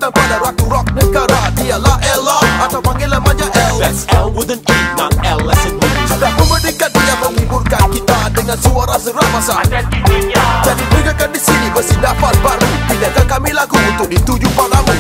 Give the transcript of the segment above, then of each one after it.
Yang pada waktu rock negara dialah Ella, atau panggilan manja L. That's L with an E, not L as in movie. Sudah memberikan dia menghiburkan kita dengan suara seramasa. Jadi dengarkan di sini besi nafas baru. Pilihankan kami lagu untuk dituju padamu.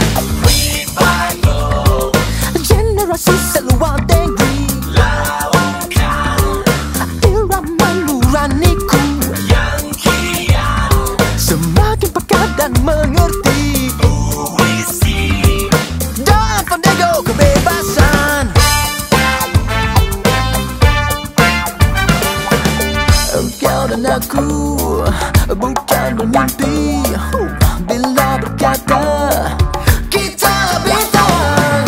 Generasi seluar tinggi lawakan irama nuraniku yang kian semakin pekat dan mengerti puisi dan Fandango kebebasan. Engkau dan aku bukan bermimpi bila berkata kita bintang.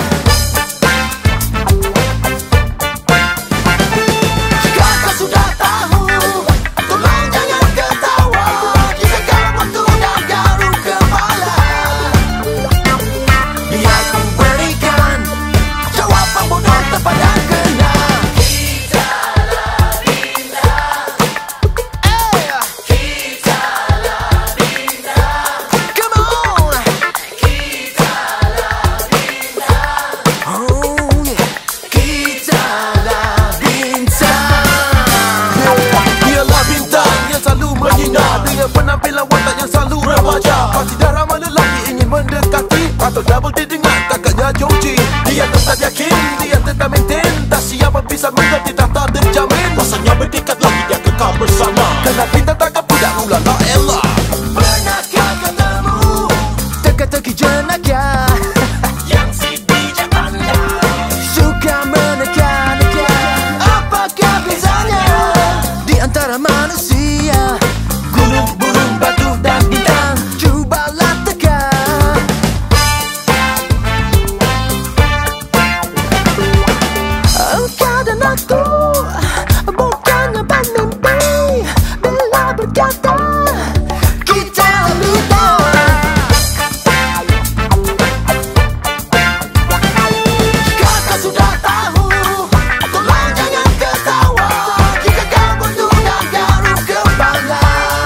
Jika kau sudah tahu, tolong jangan ketawa. Jika kamu sudah garuk kepala, biar ku berikan jawaban bodoh tepat dan kena. Dengan penampilan watak yang selalu remaja, pasti dah ramai lelaki ingin mendekati atau double date dengan kakaknya Joji. Dia tetap yakin, dia tetap maintain, tak siapa bisa mengerti tak terjamin. Rasanya berdekat lagi dia kekal bersama. Kerana bintang takkan pudak ulala Ella. Pernahkah ketemu teka-teki jenaka yang si bijak pandai suka meneka-neka? Apakah bezanya di antara manusia? Gunung, burung, batu dan bintang, cubalah teka. Engkau dan aku bukannya bermimpi bila berkata kita bintang. Jika kau sudah tahu, tolong jangan ketawa. Jika kamu sudah garuk kepala,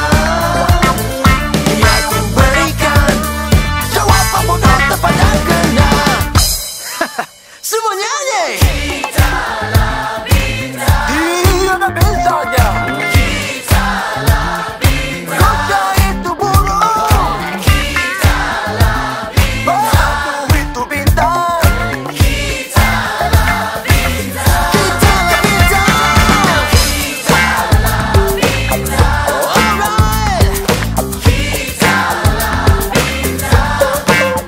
biar ku berikan jawaban bodoh tepat dan kena. Semua nyanyi. Kitalah bintang. Dia ada bintangnya. Kitalah bintang. Kota itu burung. Kitalah bintang. Batu itu bintang. Kitalah bintang. Kitalah bintang. Kitalah bintang. Alright. Kitalah bintang.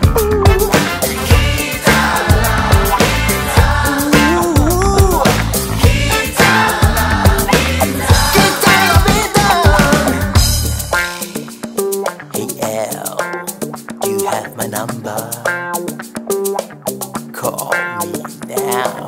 Hey L, do you have my number? Call me now.